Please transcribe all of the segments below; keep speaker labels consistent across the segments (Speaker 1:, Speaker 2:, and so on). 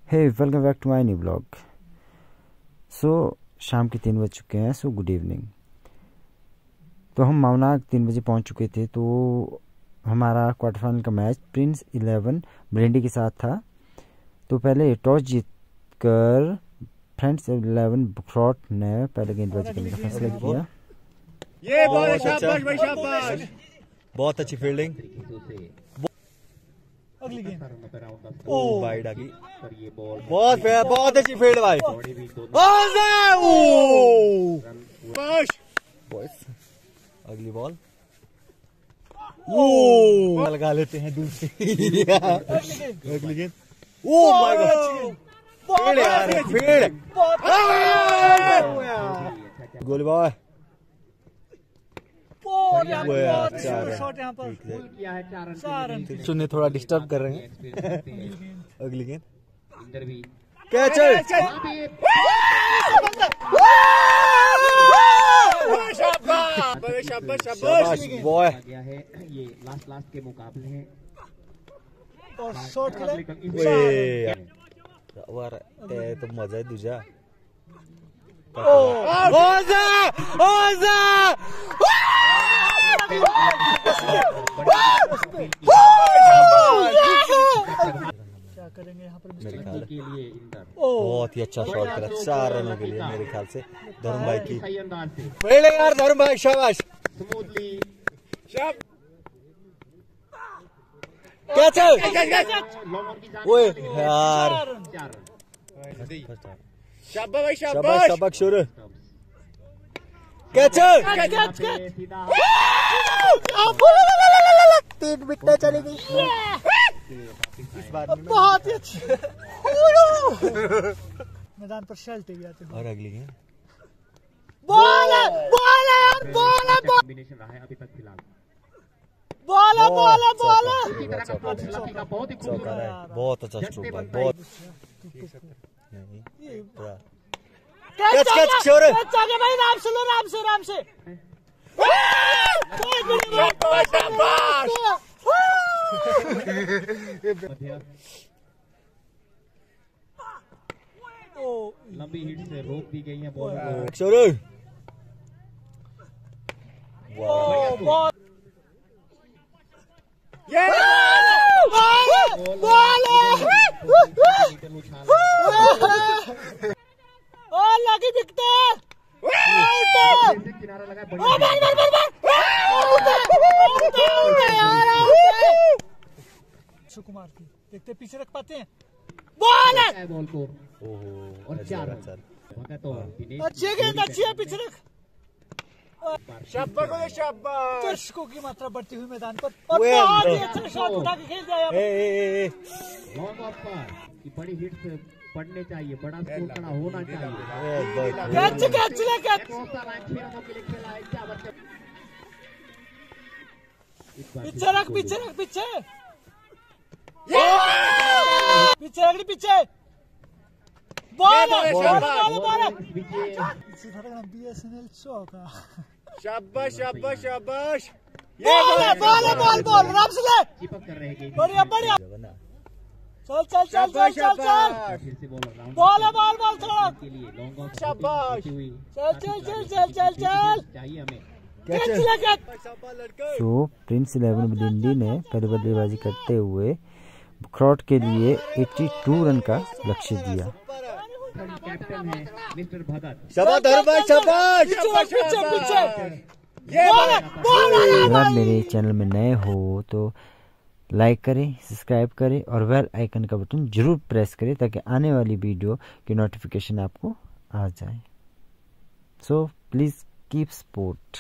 Speaker 1: Hey welcome back to my new blog. So शाम के 3 बज चुके हैं। So good evening. तो हम मावना 3 बजे पहुंच चुके थे। तो हमारा क्वार्टर फाइनल का मैच प्रिंस 11 ब्रेंडी के साथ था। तो पहले टॉस जीतकर फ्रेंड्स 11 बुखरॉट ने पहले गेंदबाजी करने का फैसला किया।
Speaker 2: ये शाबाश भाई शाबाश, बहुत अच्छी फील्डिंग।
Speaker 3: अगली गेंद
Speaker 2: ओ वाइड आ गई, बहुत अच्छी फील्ड भाई। अगली बॉल ओ लगा लेते हैं दूसरी। अगली गेंद ओ माय गॉड, फील्ड गोली बॉय।
Speaker 3: शॉट यहाँ पर
Speaker 2: सुनने थोड़ा डिस्टर्ब कर रहे हैं। अगली गेंद कैच शाबाश बॉय।
Speaker 4: ये लास्ट के मुकाबले हैं
Speaker 3: और शॉट
Speaker 2: तो मजा है तुझा।
Speaker 3: क्या करेंगे यहाँ पर
Speaker 2: मेरे ख्याल
Speaker 4: के लिए
Speaker 2: बहुत ही अच्छा शॉट करा 4 रनों के लिए मेरे ख्याल से धर्म भाई की।
Speaker 4: सही अंदाज से
Speaker 2: पहले यार धर्म भाई शाबाश।
Speaker 4: स्मूथली
Speaker 2: कैच ओए यार
Speaker 4: शाबाश भाई
Speaker 2: शाबाश शाबाश शुरू कैच 3 विकेट चली गई इस बार।
Speaker 3: बहुत ही अच्छी मैदान पर शेल्ट आते हैं।
Speaker 2: और अगली गेंद
Speaker 4: कॉम्बिनेशन रहा है अभी तक फिलहाल।
Speaker 2: बहुत अच्छा स्ट्रोक भाई, बहुत कैच श्योर
Speaker 3: भाई, राम से
Speaker 4: लंबी हिट से रोक दी गई है बॉल।
Speaker 2: श्योर
Speaker 3: लगी दिखते
Speaker 4: किनारा लगा
Speaker 3: सुकुमार की देखते पीछे रख पाते हैं।
Speaker 4: बॉल को और 4 रन।
Speaker 3: अच्छी गेंद, अच्छी है, पीछे रख।
Speaker 2: शाबाश
Speaker 3: दर्शकों की मात्रा बढ़ती हुई मैदान पर और बहुत ही अच्छा शॉट उठा के खेल दिया।
Speaker 4: लॉन्ग ऑफ पर की बड़ी हिट से पड़ने चाहिए, बड़ा स्कोर खड़ा होना चाहिए।
Speaker 3: कैच पीछे रख पीछे बॉल BSNL चौका।
Speaker 2: शाबाश
Speaker 3: बॉल राम से ले,
Speaker 4: चिपक कर रहेगी।
Speaker 3: बढ़िया चल
Speaker 4: फिर से बॉल
Speaker 3: थोड़ा
Speaker 4: के लिए लॉन्ग ऑफ
Speaker 2: शाबाश।
Speaker 3: चल
Speaker 4: चाहिए हमें।
Speaker 1: तो प्रिंस 11 ब्रेंडी ने पहले बल्लेबाजी करते हुए बुखरॉट के लिए 82 रन का लक्ष्य दिया।
Speaker 4: कैप्टन है मिस्टर भगत।
Speaker 2: शाबाश धर्म भाई शाबाश।
Speaker 1: अगर आप मेरे चैनल में नए हो तो लाइक करें, सब्सक्राइब करें और बेल आइकन का बटन जरूर प्रेस करें ताकि आने वाली वीडियो की नोटिफिकेशन आपको आ जाए। So please keep support.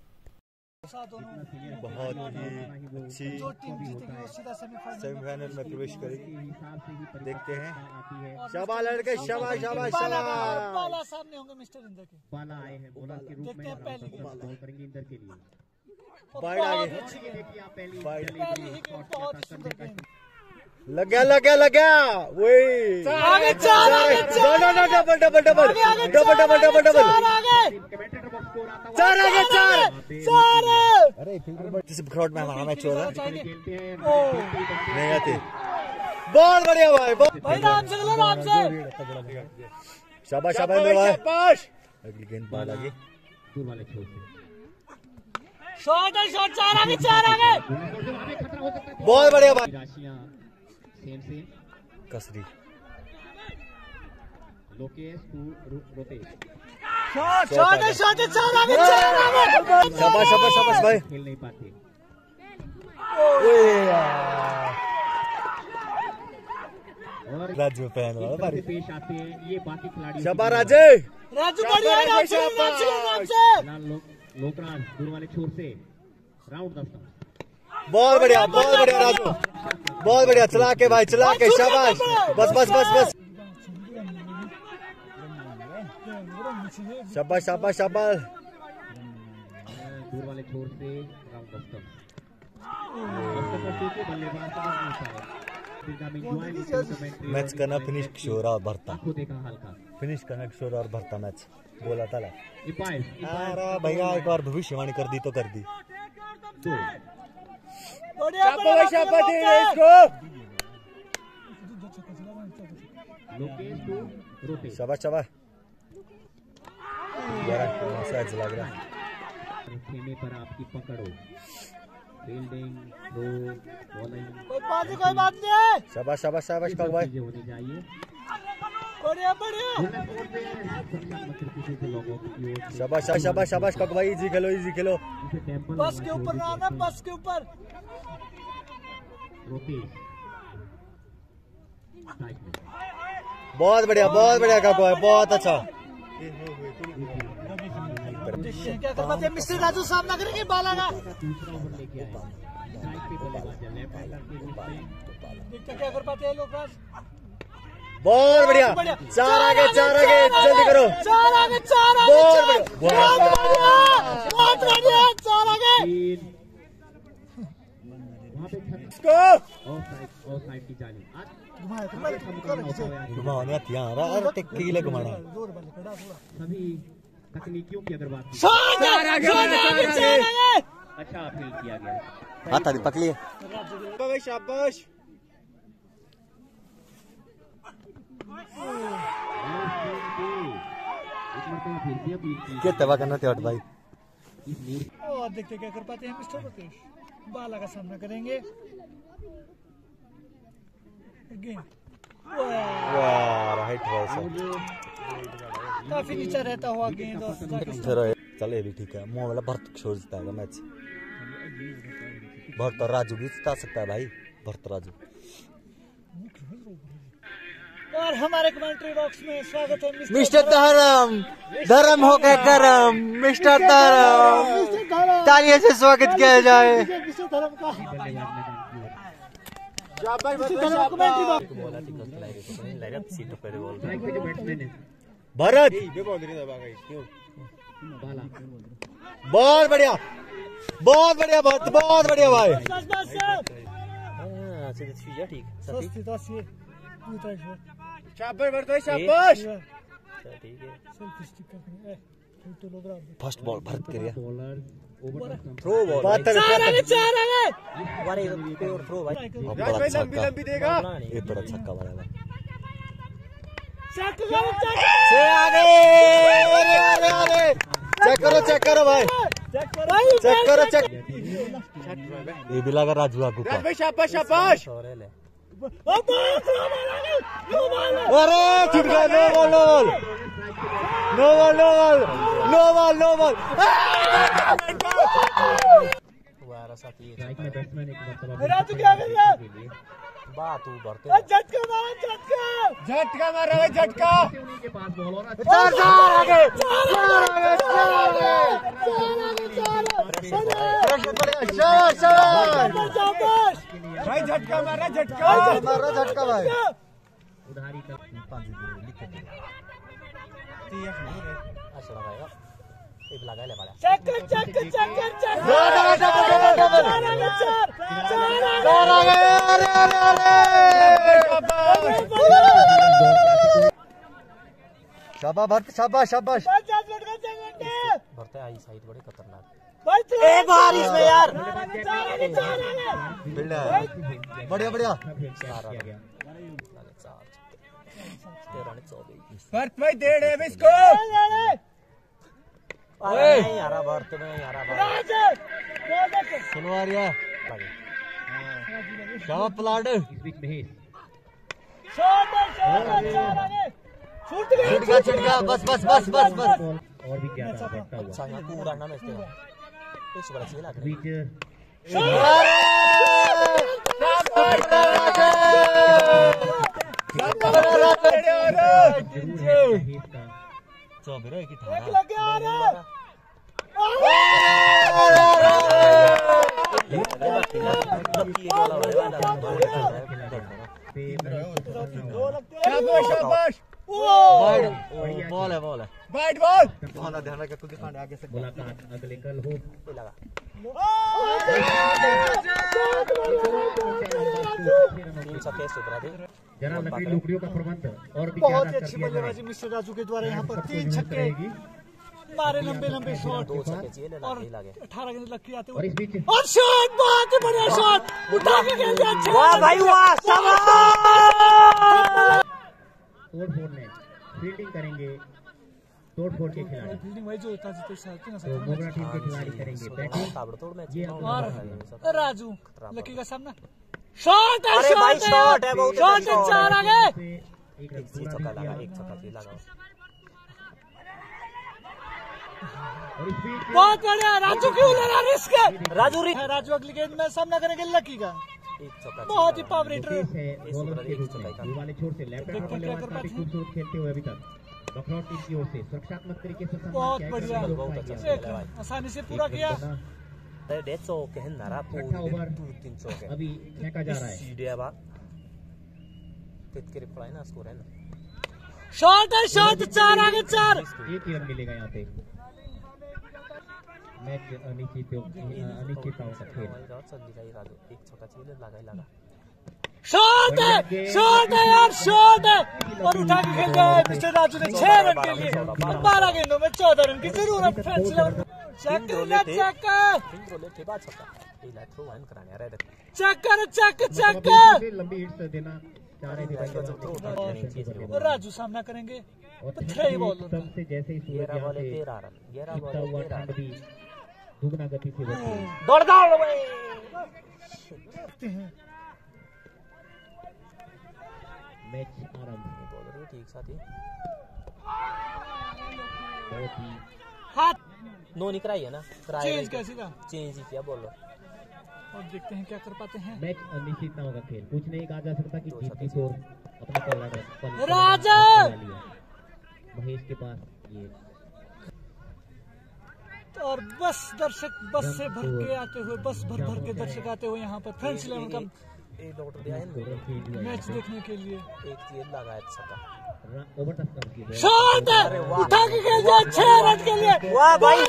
Speaker 2: बहुत ही अच्छी सेमीफाइनल में प्रवेश करेगी, देखते हैं। शाबाश लड़के, शाबाश
Speaker 3: सामने होंगे मिस्टर इंदर के।
Speaker 4: बाला आए हैं बॉलर के रूप में, बॉल करेंगे इंदर के लिए।
Speaker 2: वाइड आगे
Speaker 3: वाइड
Speaker 2: लग गया वही
Speaker 3: आगे
Speaker 2: चार आगे
Speaker 3: चार।
Speaker 2: अरे बुखरॉट में हमारा मैच हो रहा है, नहीं आते बहुत बढ़िया भाई,
Speaker 3: भाई राम से चलो, राम से।
Speaker 2: शाबाश शाबाश भाई, शाबाश। अगली गेंद बाल आगे,
Speaker 4: दूर वाले छोर से
Speaker 3: शॉट है, शॉट, चार आगे, चार आगे।
Speaker 4: खतरा हो सकता है।
Speaker 2: बहुत बढ़िया भाई।
Speaker 4: राशियां सेम सेम।
Speaker 2: कसरी,
Speaker 4: Lokesh to Rotesh.
Speaker 3: Shot, shot है, शॉट है, चार आगे, चार आगे।
Speaker 2: शाबाश शाबाश शाबाश भाई।
Speaker 4: खेल नहीं पाते। और
Speaker 2: राजू पहन वाला भाई,
Speaker 4: पेश आते हैं ये बाकी खिलाड़ी।
Speaker 2: शाबाश राजे,
Speaker 3: राजू बढ़िया, राम से, राम से, राम से।
Speaker 4: लोकराज दूर वाले छोर से राउंड 10 का।
Speaker 2: बहुत बढ़िया राजू, बहुत बढ़िया। चला के भाई, चला के, शाबाश। बस बस बस बस, शाबाश शाबाश शाबाश।
Speaker 4: दूर वाले छोर से राउंड 10 का। बल्लेबाज
Speaker 2: मैच करना फिनिश किशोर और भरता,
Speaker 4: देखा हल्का
Speaker 2: फिनिश करना किशोर और भरता मैच बोला था।
Speaker 4: अरे
Speaker 2: अरे भैया एक बार भविष्यवाणी कर दी तो कर दी।
Speaker 3: बढ़िया,
Speaker 4: लोकेश टू रोतेश।
Speaker 2: शाबाश शाबाश, शायद लग रहा है।
Speaker 4: खेमे पर आपकी पकड़ो, फील्डिंग, थ्रो, बॉलिंग,
Speaker 3: कोई बात नहीं, कोई बात नहीं।
Speaker 2: शाबाश शाबाश शाबाश कक भाई,
Speaker 4: चीजें होनी चाहिए।
Speaker 3: बढ़िया, बढ़िया।
Speaker 2: शाबाश शाबाश शाबाश कक भाई। इजी खेलो, इजी खेलो।
Speaker 3: बस के ऊपर ना आना, बस के ऊपर।
Speaker 2: बहुत बढ़िया कक भाई, बहुत अच्छा।
Speaker 3: क्या कर पाते हैं मिस्टर राजू, सामना करेंगे बाला का। देखते क्या कर पाते हैं लोग।
Speaker 2: बहुत बढ़िया, चार आगे, जल्दी करो।
Speaker 3: चार आगे, चार आगे,
Speaker 2: बहुत
Speaker 3: चार।
Speaker 2: बढ़िया,
Speaker 3: बहुत बढ़िया, चार आगे।
Speaker 4: साइड की जानी
Speaker 2: घुमाने अरे टिक्की घुमाना।
Speaker 4: सभी तकनीकियों की अगर बात की, अच्छा फील किया गया।
Speaker 2: हाथ आदि पकड़िए, शाबाश। क्या तवा करना थे भाई।
Speaker 3: और देखते क्या कर पाते हैं मिस्टर रोतेश। बाला का सामना करेंगे।
Speaker 2: राइट
Speaker 3: काफी नीचा रहता हुआ गेंद।
Speaker 2: चल ये भी ठीक है। मुंह वाला भरत छोड़ देता है मैच। भरत और राजू भी जिता सकता है भाई, भरत राजू।
Speaker 3: और हमारे कमेंट्री बॉक्स में स्वागत है
Speaker 2: मिस्टर धर्म, धर्म हो गए गरम। मिस्टर धर्म, तालियों से स्वागत किया जाए।
Speaker 3: मिस्टर धर्म का
Speaker 2: भरत, बहुत बढ़िया भरत, बहुत बढ़िया भाई। शाबाश। फर्स्ट बॉल भरत के लिए थ्रो बॉल, लंबी देगा। ये बड़ा छक्का मारा भाई। चेक करो भाई, चेक करो। ये भी लगा राजू आगू का। शाबाश। अरे छूट गया। No ball.
Speaker 3: राजू क्या कर रहा है?
Speaker 2: बात भरते
Speaker 3: झटका मारा भाई, झटका। भाई झटका मारा, झटका भाई।
Speaker 4: उधारी का
Speaker 2: शाबाश भरत, शाबाश।
Speaker 1: भरते आई साइड बड़े खतरनाक।
Speaker 3: बारिश में यार।
Speaker 2: बढ़िया। भरत भाई दे रहे हैं इसको।
Speaker 5: नहीं यारा भरत में यारा
Speaker 2: सुनो यार क्या प्लाट
Speaker 4: इस बीच महेश
Speaker 2: छूट गया बस बस बस बस बस
Speaker 4: और भी ज्यादा बढ़ता हुआ
Speaker 5: अच्छा यहाँ पूरा ना मैच तेरा इस बड़ा सीला
Speaker 4: इस बीच
Speaker 2: बॉल है बैट बॉल ध्यान रखा क्योंकि आगे से
Speaker 4: मुलाकात अगले कल हो जरा लकड़ी लुकड़ियों का प्रबंध और भी
Speaker 3: बहुत
Speaker 4: ज्यादा
Speaker 3: अच्छी बल्लेबाजी मिस्टर राजू के द्वारा यहाँ पर 3 छक्के मारे लंबे लंबे शॉट और 18 गेंद लकी आते
Speaker 4: और इस बीच
Speaker 3: और शॉट बहुत ही बढ़िया शॉट उठा के खेल दिया।
Speaker 5: वाह भाई वाह
Speaker 4: तोड़ फोड़ में फील्डिंग करेंगे तोड़ फोड़ के खिलाड़ी
Speaker 3: फील्डिंग भाई जो होता है
Speaker 4: तो मोगरा टीम के खिलाड़ी करेंगे बैटिंग
Speaker 5: ताबड़तोड़ मैच
Speaker 4: ये
Speaker 3: और राजू लकी का सामना शॉट है
Speaker 5: अरे भाई शॉट है बहुत
Speaker 3: शॉट है 4 आगे
Speaker 4: एक रन
Speaker 5: एक चौका लगा एक चौका भी लगा
Speaker 4: और इस बीच
Speaker 3: बहुत बढ़िया राजू क्यों ले रहा रिस्क
Speaker 5: राजू री
Speaker 3: राजू अगली गेंद में सामना करेंगे लकी का
Speaker 5: एक चौका
Speaker 3: बहुत ही पावर हिटर
Speaker 4: पेस है बॉलर के रूप में ये वाले छोर से लेफ्ट हैंड बल्लेबाज काफी खूबसूरत खेलते हुए अभी तक बखरौट टीम की ओर से सुरक्षात्मक तरीके से
Speaker 3: बहुत
Speaker 4: सम्मान
Speaker 3: बढ़िया
Speaker 5: बहुत अच्छा
Speaker 3: एक रन आसानी से पूरा किया
Speaker 5: डेढ़ सौ के हैं नारा
Speaker 4: छठा ओवर
Speaker 5: 300 के
Speaker 4: अभी फेंका जा रहा है
Speaker 5: सीधे बा कितने रिप्लाई ना स्कोर है ना
Speaker 3: शॉट है शॉट 4 आगे 4
Speaker 4: एक ही रन मिलेगा यहाँ पे मैच अनिश्चितताओं का खेल
Speaker 5: राजू एक चौका चाहिए लगा ही लगा
Speaker 3: शॉट है यार शॉट है और उठा के खेल दिया है मिस्टर राजू ने 6 रन के लिए 12 गेंदों में 14 रन की जरूरत फ्रेंच लेवल चेक
Speaker 4: लंबी हिट्स देना चाह रहे थे
Speaker 3: और राजू सामना करेंगे थ्री बॉल
Speaker 4: सबसे जैसे ही सूरज यहाँ से छिपता हुआ ठंड भी दुगना गति से बढ़ती है
Speaker 5: दौड़
Speaker 4: मैच आरंभ
Speaker 5: ठीक साथी
Speaker 4: बहुत ही
Speaker 3: हाथ
Speaker 5: नो निकराई है ना
Speaker 3: चेंज कैसे का
Speaker 5: चेंज ही किया बोलो
Speaker 3: और देखते हैं क्या कर पाते हैं
Speaker 4: मैच अनिश्चितताओं का खेल कुछ नहीं कहा जा सकता कि जीत की स्कोर अपना
Speaker 3: राजा
Speaker 4: महेश के पास ये
Speaker 3: और बस दर्शक बस से भर के आते हुए बस भर भर के दर्शक आते हुए यहाँ पर फ्रेंच इलेवन का
Speaker 5: एक डॉक्टर दिया है
Speaker 3: मैच देखने के लिए
Speaker 5: एक चीज लगा है छक्का
Speaker 4: ओवर टच कर दिया
Speaker 3: शॉट उठा के खेल दिया 6 रन के लिए
Speaker 5: वाह भाई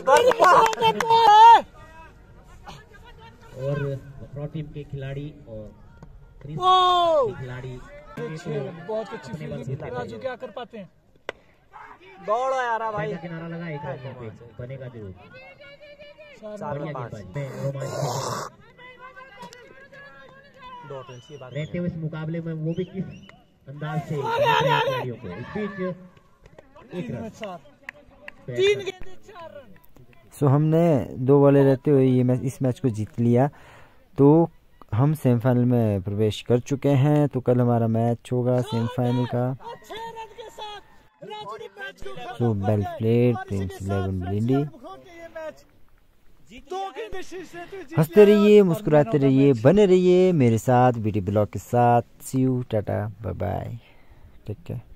Speaker 4: और प्रो टीम के खिलाड़ी और खिलाड़ी
Speaker 3: बहुत अच्छी फील्डिंग राजू क्या कर पाते हैं
Speaker 5: दौड़ो यार भाई
Speaker 4: किनारा लगा एक रन पे बनेगा जरूर
Speaker 5: 4-5
Speaker 4: रहते हुए इस मुकाबले में वो भी किस अंदाज से खिलाड़ियों को इस बीच एक रन
Speaker 3: 3 गेंदें 4 रन
Speaker 1: सो हमने 2 बॉलें रहते हुए ये मैच इस मैच को जीत लिया तो हम सेमीफाइनल में प्रवेश कर चुके हैं। तो कल हमारा मैच होगा सेमीफाइनल का। सो वेल प्लेड प्रिंस 11 ब्लिंडी। हंसते रहिए मुस्कुराते रहिए बने रहिए मेरे साथ बीडी ब्लॉग के साथ। See you tata bye bye take care.